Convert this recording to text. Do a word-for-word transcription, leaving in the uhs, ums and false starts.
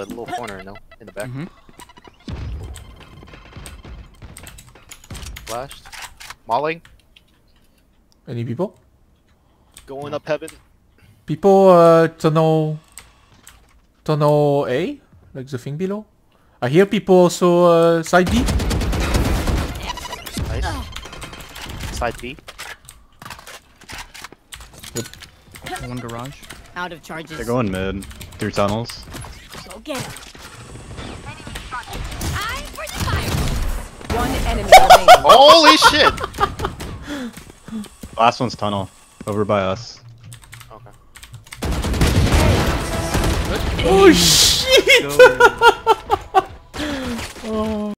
the little corner, no? In the back. Mm-hmm. Flashed. Mauling. Any people? Going up heaven. People, uh, tunnel... Tunnel A? Like the thing below? I hear people also, uh, side B. Nice. Side B. One garage. Out of charges. They're going mid. Through tunnels. Go get him. I'm for the fire. One enemy remaining. Holy shit! Last one's tunnel. Over by us. Okay. Oh shit! Go. Oh.